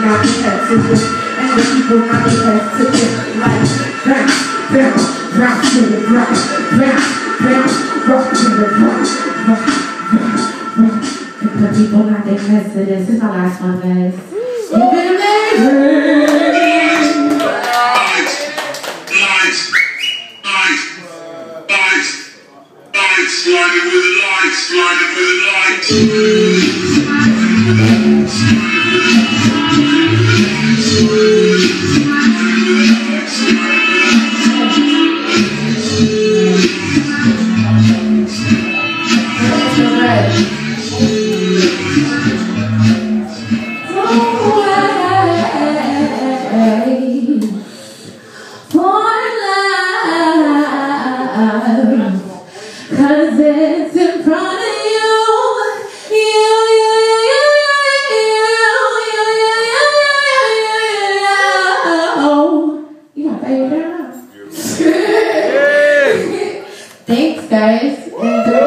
not be hesitant, and the people not be hesitant. Like bounce, bounce, bounce to the ground, bounce, bounce, rock to the ground, rock, rock, rock. And the people not be hesitant. This is our last one, guys. You've been amazing. Sliding with the lights, sliding with the lights. Cause it's in front of you, you got baby down. Thanks, guys.